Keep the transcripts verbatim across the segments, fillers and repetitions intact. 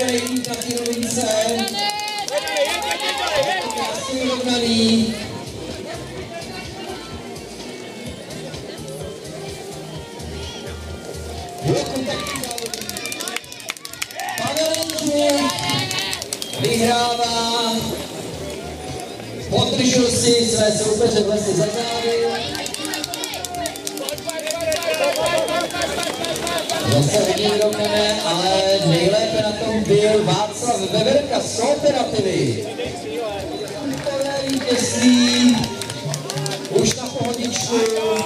bude nejvíc na té rovince. Krásně vyrovnaný. Pavel vyhrává. Podržel si své soupeře vlastně za zády. Zase hodně vyrovnané, ale nejlépe na tom byl Václav Veverka z Kooperativy. Útové vítězství už na pohodičku.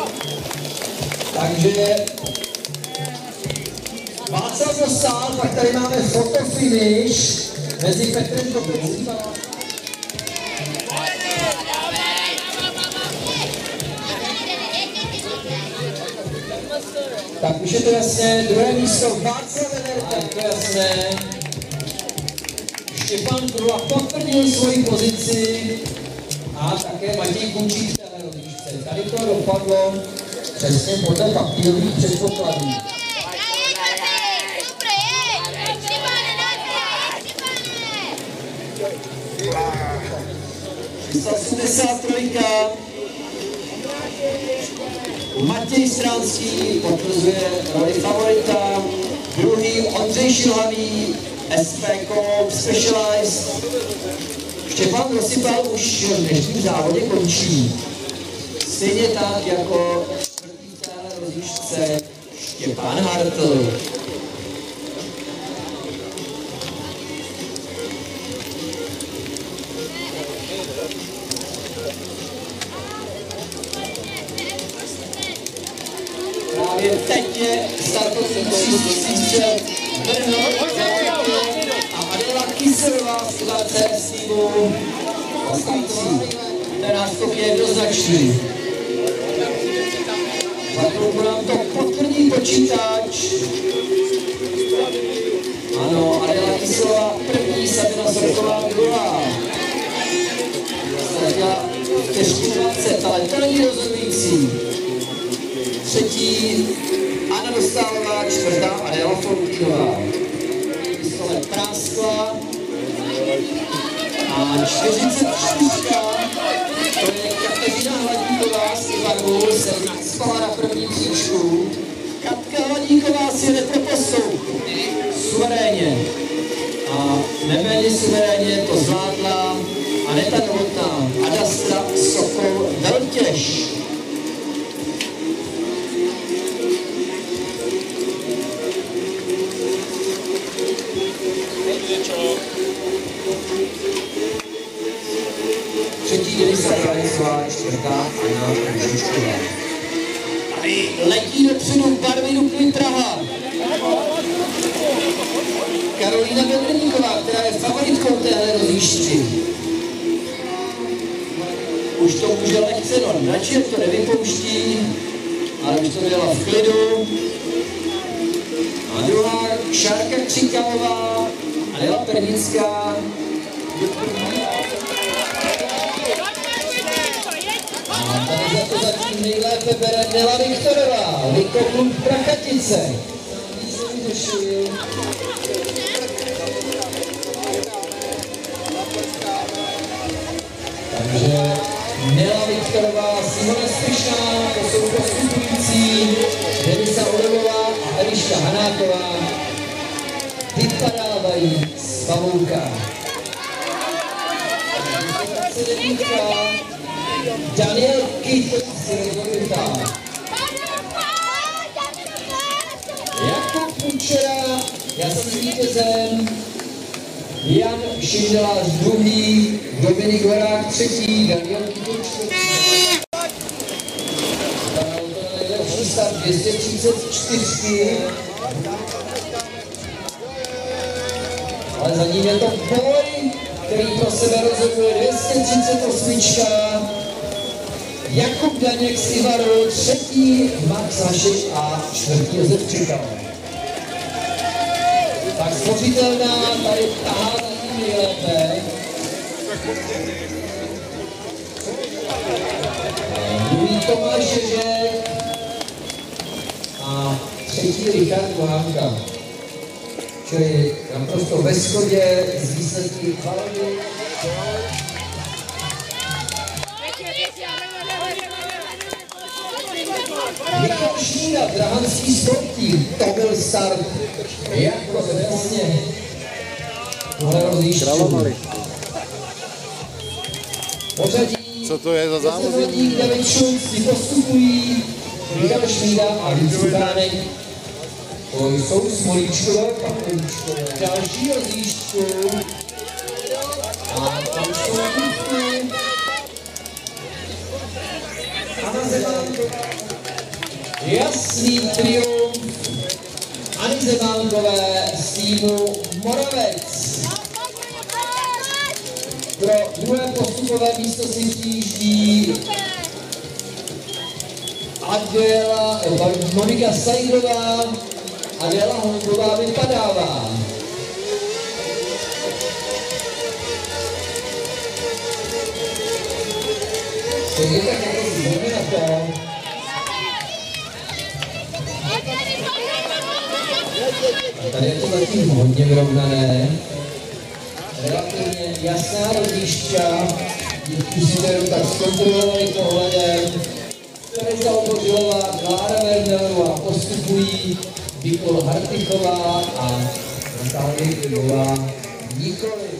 Takže Václav dostal, pak tady máme fotofinish mezi Petrem Kopecím a tak už je to jasné, druhé místo Václav Veverka, to je jasné. Štěpán Krula potvrdil svoji pozici a také Matěj Kunčík v téhle rozličce. Tady to dopadlo přesně podle papírových předpokladů. šest osmdesát tři. Matěj Stránský potvrzuje roli favorita, druhý Ondřej Šilhavý, S P Coop Specialized. Štěpán Rosypal už v dnešním závodě končí. Stejně tak jako čtvrtý v téhle rozličce Štěpán Hartl. Právě teď je startovní střístřel Brno a Adela Kyselová z Ivarce s týmu Ostající. Ten náskok je jednoznačný. Za chvilku nám to potvrdí počítač. Ano, Adela Kyselová první, Sabina Sorková druhá. Ztratila vteřinu dvacet, ale to není rozhodující. Třetí Anna Dostálová, čtvrtá Adela Fontínová. Pistole práskla. A čtyřicet čtyři. To je Kateřina Hladíková z Ivaru, se spala na první příčku. Katka Hladíková si jede pro postup. Suverénně. A neméně suverénně to zvládla Aneta Novotná, Adastra Sokol Veltěž. Třetí Elisa Kralicová, čtvrtá Anna Kružičková. Tady letí dopředu barvy Dukly Praha. Karolína Bedrníková, která je favoritkou téhle rozjížďky. Už to může lehce, no radši to nevypouští, ale už to dělá v klidu. A druhá Šárka Křikalová, Adela Pernická. A tady za to zatím nejlépe bere Nela Viktorová, Likoklub Prachatice. Takže Nela Viktorová, Simona Spišná, to jsou postupující, Denisa Odovová a Eliška Hanáková vypadávají z pavouka. Daniel Kyt si rozhodnutá. Jakub Kučera, jasný vítězem. Jan Šindelář druhý, Dominik Horák třetí, Daniel Kyt čtvrtý. Nejlepší start dvě stě třicet čtyři. Ale za ním je to boj, který pro sebe rozhoduje dvě stě třicet osm. Jakub Daněk z Ivaru, třetí Max Hašek a čtvrtý Josef Čekal. Tak spořitelná tady tahá zatím nejlépe. Druhý Tomáš Ježek a třetí Richard Kohánka. čili naprosto ve shodě z výsledky Valady. Michal Šmída, Drahanský sportí, to byl start, jako vlastně tohle rozjížďu. Pořadí, co to je za závodník? David Schulz, si postupují Michal Šmída a Víc Kudánek. To jsou Smolíčkové, Pakolíčkové. Další rozjížďku. A tam jsou Kutky. Anna Zemánková. Jasný triumf Anny Zemánkové z týmu Moravec. Pro druhé postupové místo si přijíždí Adéla, Monika Sajdová, Adéla Honková vypadává. Stejně tak jako zvíme na to. A tady je to zatím hodně vyrovnané. Relativně jasná rozjížďka, díky si tady tak zkontrolovali pohledem. Tereza Obořilová, Klára Wernerová postupují, Vikol Hartichová a Natálie Krylová nikoli.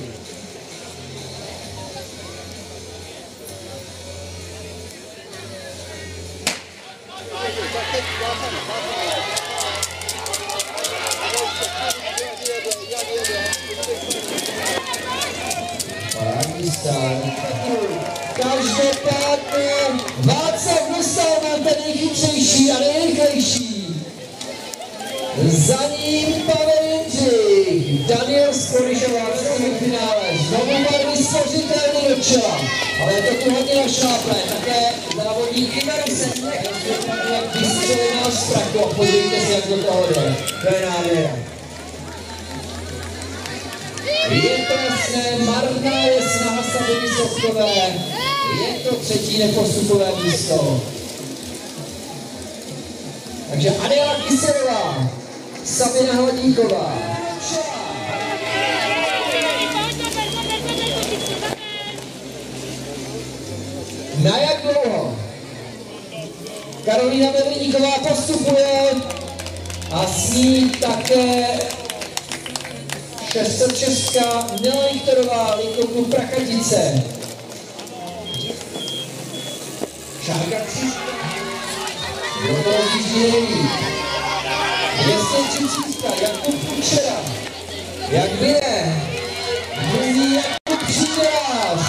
Parádní start. Každopádně Václav dostal na ten nejchytřejší a nejrychlejší. Za ním Pavel Jindřich, Daniel Skorišová v semifinále. Znovu barvy složitelný do čela, ale je to tu hodně našláplé. Také závodník Iversen, jak vystřelil náš Straku. Podívejte se, jak do toho jde. To je nádhera. Je to jasné, marná je snaha Sabiny Soskové. Je to třetí nepostupové místo. Takže Adéla Kyselová, Sabina Hladíková. Na jak dlouho? Karolína Medlíníková postupuje a s ní také šeststočestka Nela Lichtorová, Likovku Prachatice. Šárka Křiška. Kdo to rozjíždí neví. dvě stě třicet, Jakub Kučera. Jak vyje? Mluví Jakub Přídelář.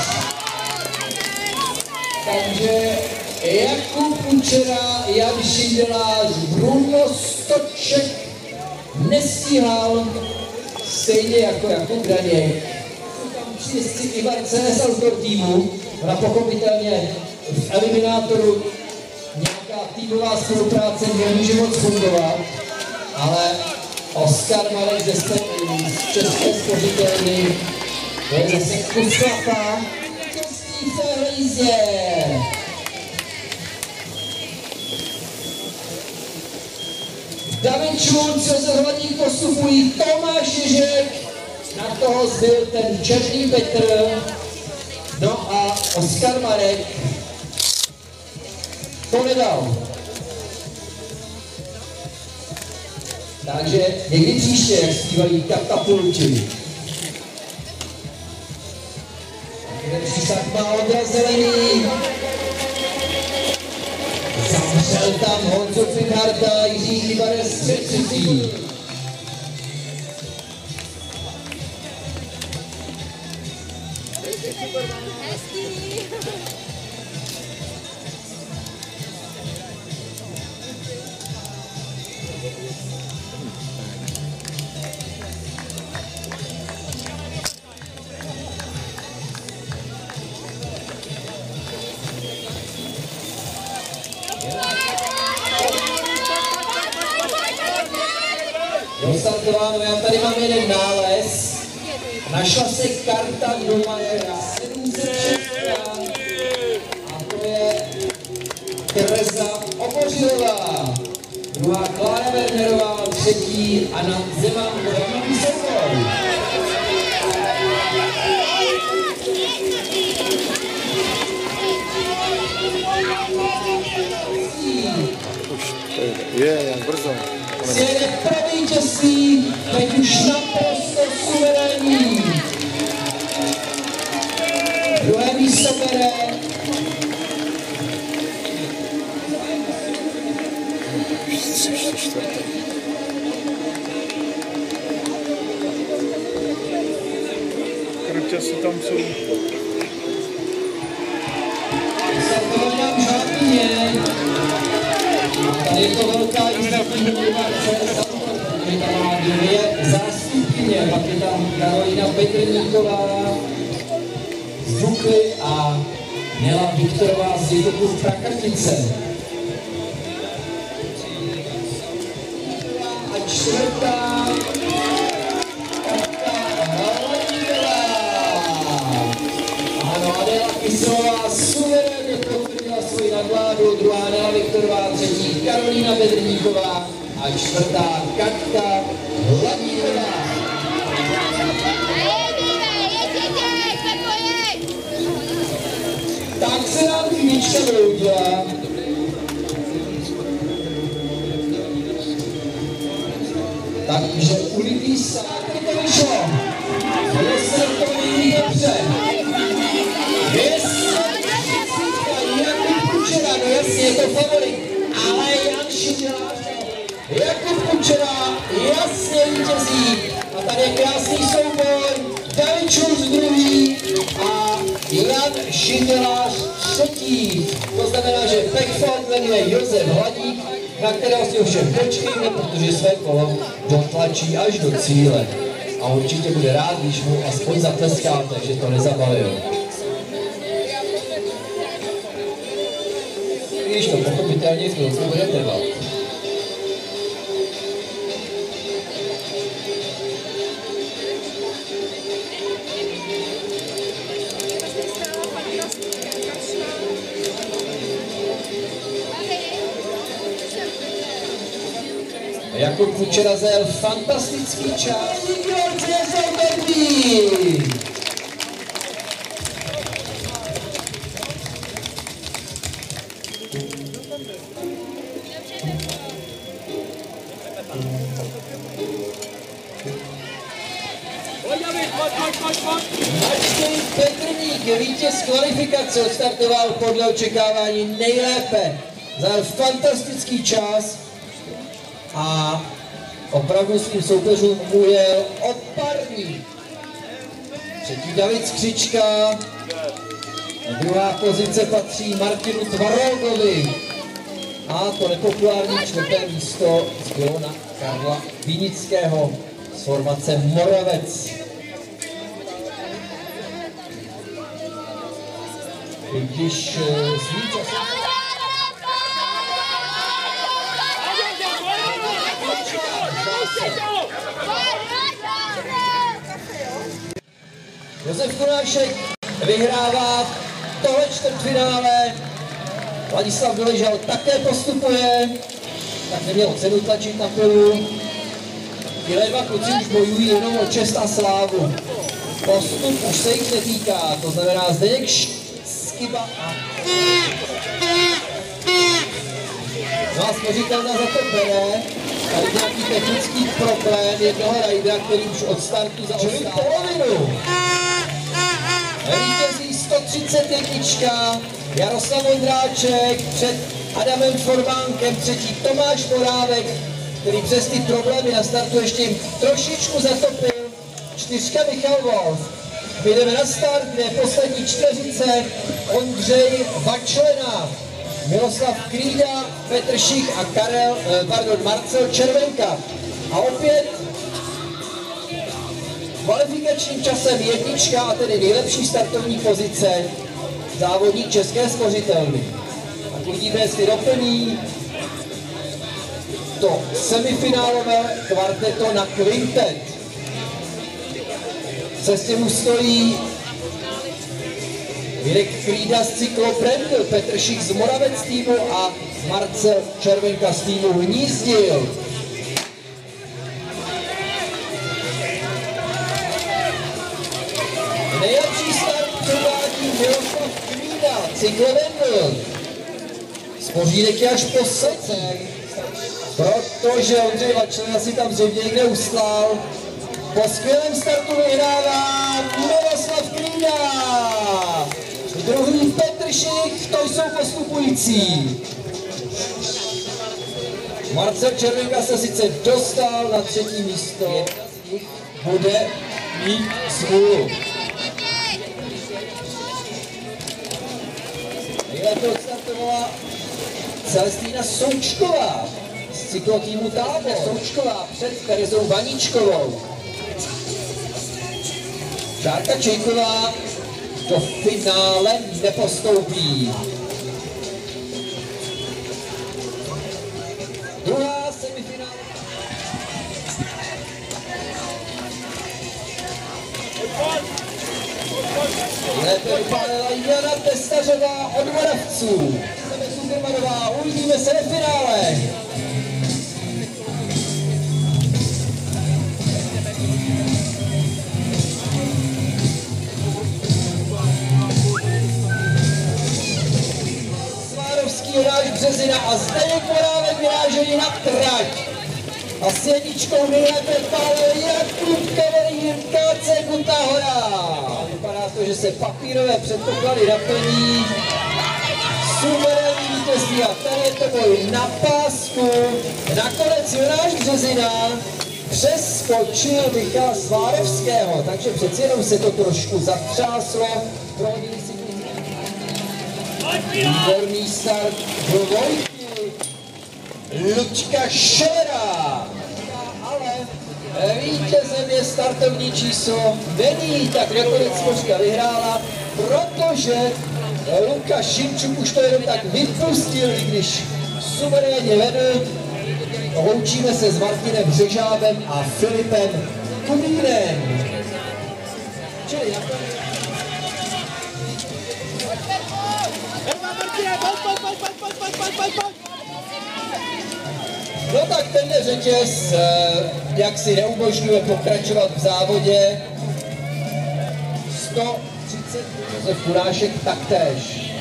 Takže Jakub Kučera, Jan Přídelář, Bruno Stoček nestíhal, stejně jako Jakub Daněk. Jsou tam tři jezdci Ivan Cenes, autor týmu. Ona pochopitelně v eliminátoru nějaká týmová spolupráce nemůže moc fungovat, ale Oskar Marek ze z České spořitelny, to je zase kus chlapa, kostí v téhle jízdě. David Schulz, Josef Hladík postupují, Tomáš Ježek, na toho zbyl ten černý Petr, no a Oskar Marek to nedal. Takže někdy příště, jak zpívají Katapulti. Přísad má Ondra Zelený. Zamřel tam Honzo Finharta, Jiří Chybarec třetí. Dostartováno, já tady mám jeden nález. Našla se karta doma je sedm set šest a to je Tereza Obořilová. Druhá Klára Wernerová, třetí Anna Zemánková. Je, jak brzo. Sjede pro vítězství, teď už naprosto suverénní. Druhé místo bere Krča si tam jsou. Tady je to velká jízdní motivace, protože tam má dvě zástupkyně, pak je tam Karolina Petrníková z Dukly a Nela Viktorová z Jednotku Prachatice. A čtvrtá Katka Halaníková. Ano, Adela Kyselová suverénně potvrdila svoji nadvládu, druhá Nela Viktorová, třetí Karolina Bedrníková a čtvrtá Katka Hladíková. Tak se nám chvílička vyhodila. Takže ulitý sáky to vyšlo. Bude se to vyjít dobře. Jakub Kučera, no jasně, je to favorit, ale Jan Šindelář, Jakub Kučera jasně vítězí. A tady je krásný souboj, David Šulc druhý a Jan Šindelář třetí. To znamená, že Pechfeld jmenuje Josef Hladík, na kterého si ovšem počkejme, protože své kolo dotlačí až do cíle. A určitě bude rád, když mu aspoň zatleskáte, že to nezabavil. Když to pochopitelně chvilku bude trvat. Jakub Kučera zajel fantastický čas. Martin Petrník, vítěz kvalifikace, odstartoval podle očekávání nejlépe. Zajel fantastický čas a opravdu svým soupeřům ujel odparní. Třetí David Skřička, druhá pozice patří Martinu Tvarogovi a to nepopulární čtvrté místo zbylo na Karla Vinického z formace Moravec. Když svým časem... Josef Konášek vyhrává tohle čtvrtfinále. Ladislav Doležal také postupuje, tak neměl cenu tlačit na pilu. Tyhle dva kluci už bojují jenom o čest a slávu. Postup už se jich netýká, to znamená Zdeněk Skyba a... No a spořitelna za to bere. Tady nějaký technický problém jednoho rajdera, který už od startu zaostává polovinu. Vítězí sto třicet jedna, Jaroslav Ondráček před Adamem Forbánkem, třetí Tomáš Morávek, který přes ty problémy na startu ještě jim trošičku zatopil. Čtyřka Michal Wolf. My jdeme na start, kde je poslední čtveřice Ondřej Vačlena, Miloslav Krída, Petr Šich a Karel, pardon, Marcel Červenka. A opět kvalifikačním časem jednička, a tedy nejlepší startovní pozice, závodník České spořitelny. A uvidíme, jestli doplní to semifinálové kvarteto na kvintet. V cestě mu stojí Mirek Krída z Cyklo Brendel, Petr Šich z Moravec týmu a Marcel Červenka z týmu Hnízdil. Nejlepší start předvádí Miroslav Krída, Cyklo Brendel. Spořídek je až po srdce. protože Ondřej Vačlina si tam zřejmě někde uslal. Po skvělém startu vyhrává Miroslav Krída. Druhý Petr Šich, to jsou postupující. Marcel Červenka se sice dostal na třetí místo, jedna z nich bude mít smůlu. Nejlépe odstartovala Celestína Součková z cyklotýmu Tábor. Součková před Terezou Vaníčkovou. Šárka Čejková do finále nepostoupí. Druhá semifinále. Lépe vypálila Jana Testařová od Moravců. Supermanová, uvidíme se ve finále. Svárovský Jonáš Březina a Zdeněk Morávek vyráželi na trať. A s jedničkou nejlépe pálil Jakub Kavalír K C Kutná Hora. Vypadá to, že se papírové předpoklady naplní. Suverénní vítězství a tady je to boj na pásku. Nakonec Jonáš Březina přeskočil Michala Svárovského, takže přeci jenom se to trošku zatřáslo. Výborný start dvojky. Luďka Šera. Ale vítězem je startovní číslo není, tak nakonec Spořka vyhrála, protože Lukáš Šimčuk už to jenom tak vypustil, i když suverénně vedl. Loučíme se s Martinem Břežábem a Filipem Kubínem. Čili no tak tenhle řetěz jak si neumožňuje pokračovat v závodě. sto třicet Josef Kurášek taktéž.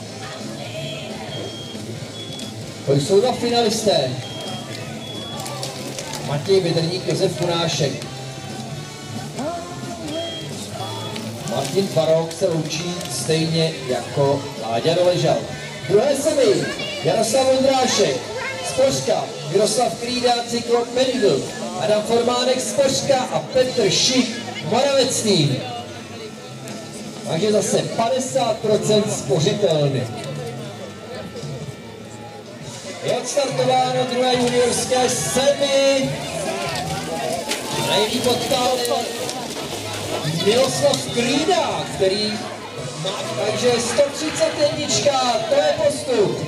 To jsou dva finalisté. Matěj Větrník, Josef Kurášek. Martin Farok se loučí stejně jako Láďa Doležal. Druhé semi Jaroslav Ondrášek, Spořka, Miroslav Krída, Cyklop Medidl, Adam Formánek, Spořka a Petr Šich, Moravec tým. Takže zase padesát procent spořitelný. Je odstartováno druhé juniorské semi. Nejlíp odtal Miroslav Krída, který má, takže sto třicet jedna, to je postup.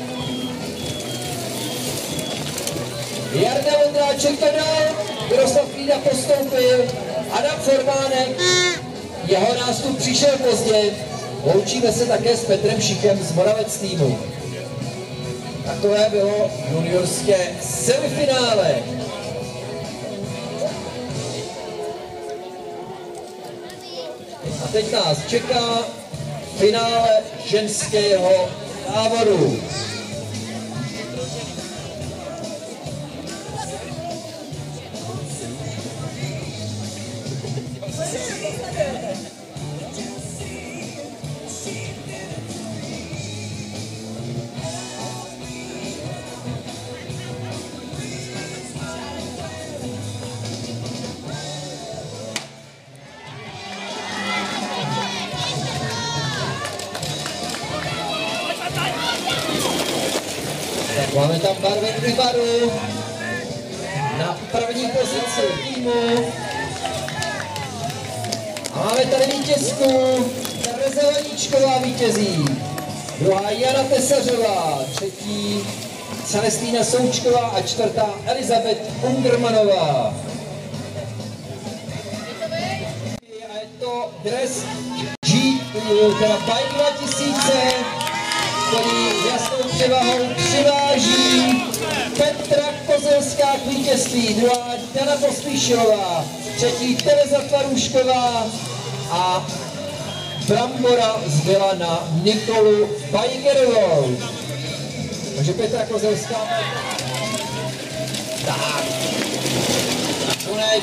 Jarda Vondráček to dal, Miroslav Krída postoupil, Adam Formánek, jeho nástup přišel pozdě. Loučíme se také s Petrem Šichem z Moravec týmu. Takové bylo juniorské semifinále. A teď nás čeká finále ženského závodu. Máme tam barvy Ibaru na první pozici týmu. A máme tady vítězku Tereza Vaníčková vítězí. Druhá Jana Tesařová, třetí Celestína Součková a čtvrtá Elizabeth Ungermanová. A je to dres G, teda Bike dva tisíce, který jasnou převahou přiváží Petra Kozelská k vítězství, druhá Dana Pospíšilová, třetí Tereza Tvarůšková a Brambora zbyla na Nikolu Bajgerovou. Takže Petra Kozelská Tak. Nakonec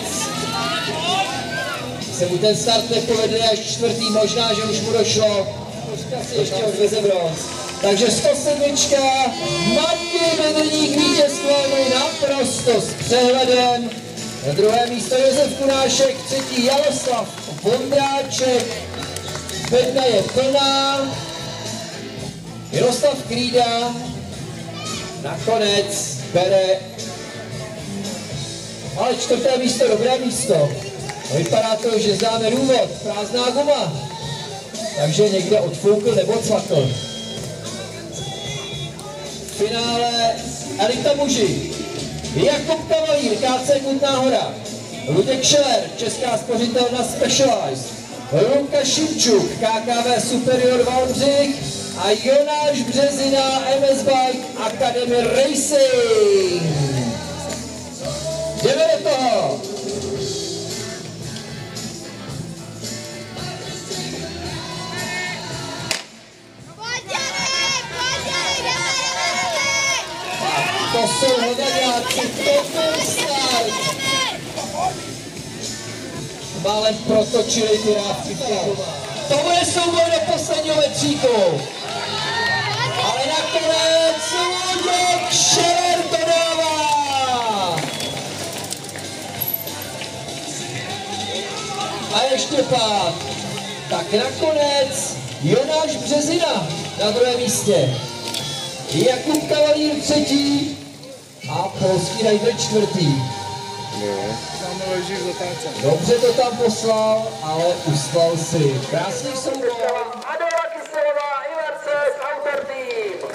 se mu ten start nepovedl až čtvrtý, možná, že už mu došlo. Počka si ještě odveze bronz. Takže sto sedm. Matěj Bedeník vítězství naprosto s přehledem. Na druhé místo Josef Kunášek, třetí Jaroslav Vondráček. Bedna je plná. Miroslav Krída nakonec bere, ale čtvrté místo, dobré místo. Vypadá to, že známe důvod, prázdná guma. Takže někde odfoukl nebo cvakl. V finále elita muži. Jakub Kavalír, K C Kutná Hora. Luděk Šeler, Česká spořitelna Specialized. Luka Šimčuk, K K V Superior Valdřich. A Jonáš Březina, M S Bike Academy Racing. Jdeme do toho. To jsou hodaňáci, to byl start. Málem protočili ty rávky. To bude souboj do posledního metříku. Ale nakonec Luděk Šeler to dává. A ještě pár. Tak nakonec Jonáš Březina na druhém místě. Jakub Kavalír třetí a polský Rider čtvrtý. Dobře to tam poslal, ale uslal si. Krásný souboj. Adela Kyselová, Iverce, Autor Team.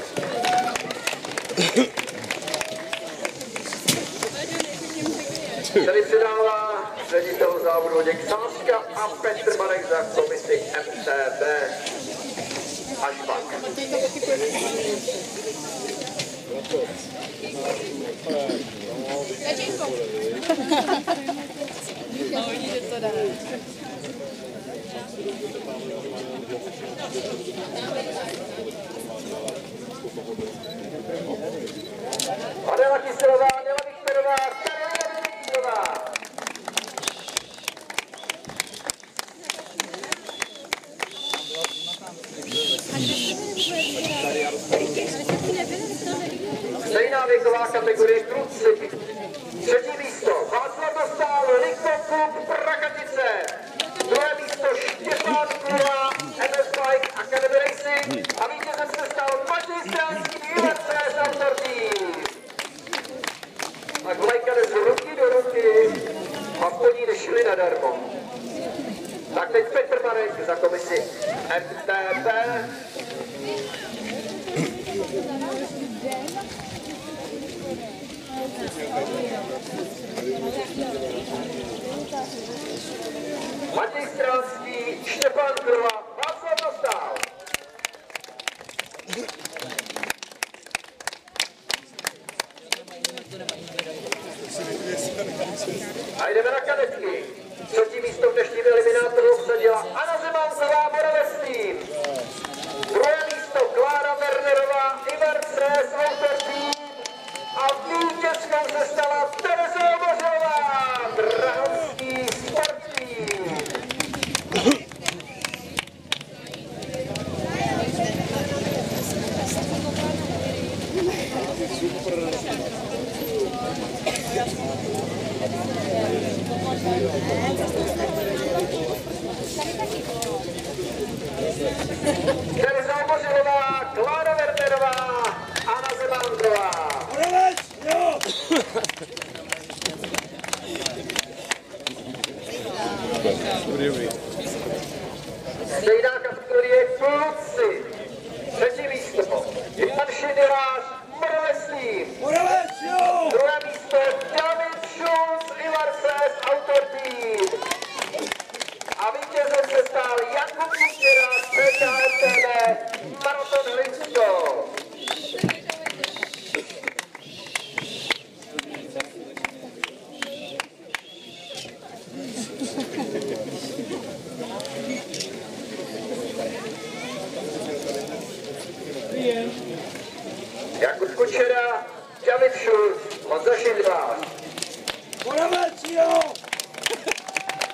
Tady předává ředitel závodu Luděk Sáska a Petr Marek za komisi M T B. Až pak. No, vidíte to dá. Adela Kyselová, Adela Viktorová, Karolina Viktorová. Stejná věková kategorie kluci. Třetí místo Václav Dostál, Likopuk, Prakatice. Druhé místo Štěpán Kula, M S Bike Academy Racing. A vítězem se stal Matěj Stránský, U R C z Autor Team. Tak vlajka jde z ruky do ruky a po ní nešli nadarmo. Tak teď Petr Marek za komisi M T B. Matěj Stránský, Štěpán Krva, Václav Dostál. A jdeme na kadetky. Třetí místo v dnešním eliminátoru obsadila Anna Zemanzová, Moravec Team. Druhé místo Klára Wernerová, Iverce z Autor Team. A vítězkou se stala Tereza Mořová, Drahovský Sport Team. Tereza Mořová, Klára Wernerová, Anna Zemanzová. Stejná kategorie kluci. Třetí místo Jan Šidilář, Moravec Team. Druhé místo David Schulz, Ivarce z Autor Team. A vítězem se stal Jakub Kučera z P K M T B Maraton Hlinsko. Jakub Kučera, David Schulz, Honza Šindvář.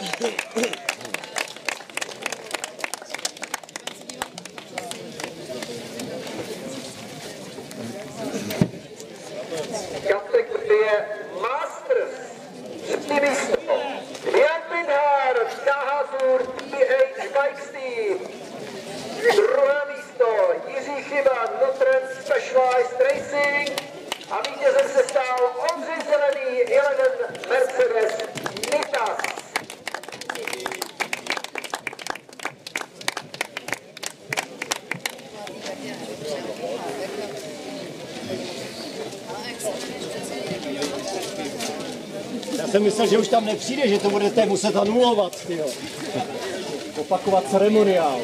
Kategorie Masters. Třetí místo. Jan Pindhar, K H Tour P H Bikes Team. Druhé místo Jiří Chyba, Notrend Specialized Racing. A vítězem se stal Ondřej Zelený, jeden Mercedes Nitas. Já jsem myslel, že už tam nepřijde, že to budete muset anulovat, tyjo. Opakovat ceremoniál.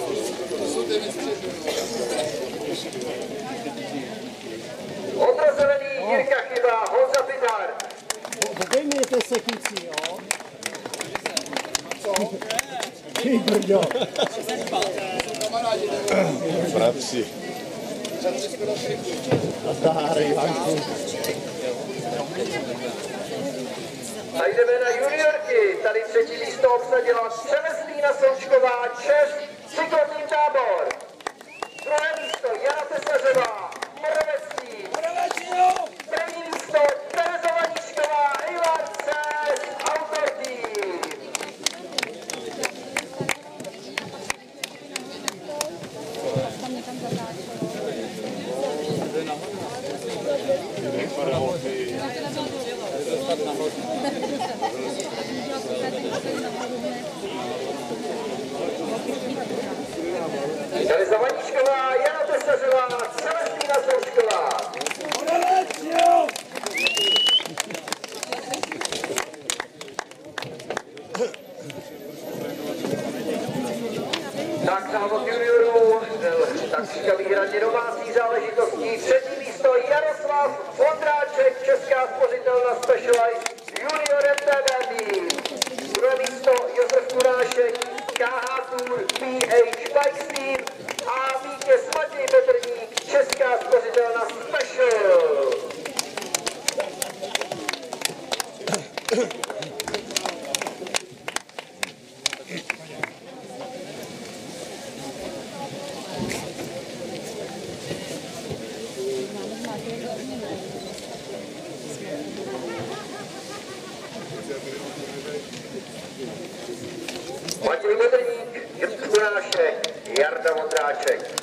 Ondra Zelený, Jirka Chyba, Honza Pindhar. Obejmějte se, kluci, jo? Ty brďo. Bratři. Nazdar, Ivanku. A jdeme na juniorky. Tady třetí místo obsadila Celestína Součková, Čes, cyklotým Tábor. Druhé místo Jana Tesařová, Moravecký. První místo Tereza Vaníčková, Ivarce, Autor Team. Tereza Vaníčková, Jana Tesařová, Celestína Součková. Tak závod juniorů, takřka výhradně domácí záležitostí. Třetí místo Jaroslav Vondráček, Česká spořitelna Specialized Junior M T B Team. Druhé místo Josef Kurášek, K H Tour P H Bikes Team. A vítěz Matěj Petrník, Česká spořitelna Special. Matěj Petrník, Josef Kurášek, Jarda Vondráček.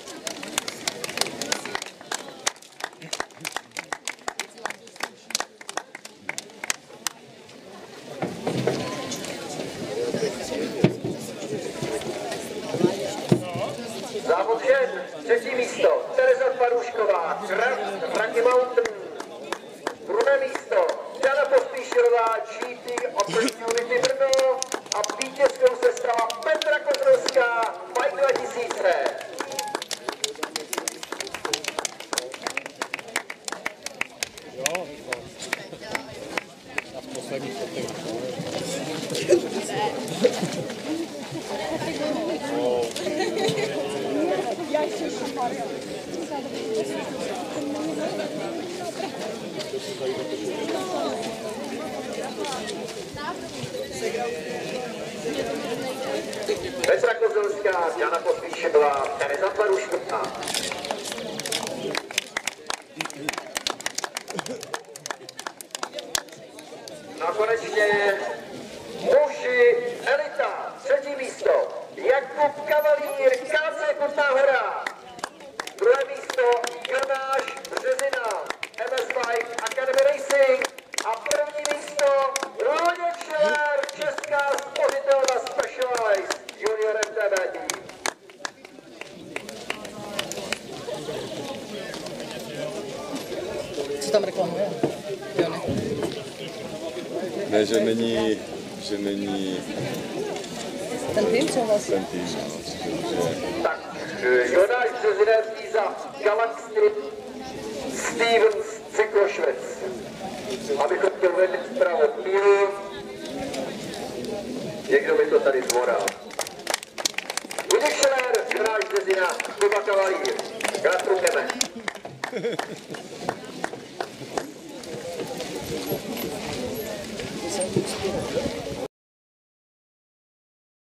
Závod žen, třetí místo, Tereza Parušková, Rocky Mountain. Druhé místo, Jana Pospíšilová, G T Opportunity Brno. A vítězkou se stala Petra Kozrovská, Bike dva tisíce. Petra Kozlovská, Jana Pospíšilová, Tereza Parušková. A konečně muži elita, třetí místo, Jakub Kavalír, K C Kutná Hora. Druhé místo, Jonáš Březina, M S Bike Academy Racing. A první místo, Luděk Schiller, Česká spořitelna Specialized Junior M T B Team. Co tam reklamuje? Jo, ne. Ne, že není, že není Ten tým, co vlastně? ten tým. No, Tak, Jonáš Březinský za Galaxy Stevens Cyklošvec. Abychom chtěl vědět zpravo míru, někdo by to tady zvoral. Luděk Schiller, Jonáš Březina, Kuba Kavalír. Gratulujeme. Thank you.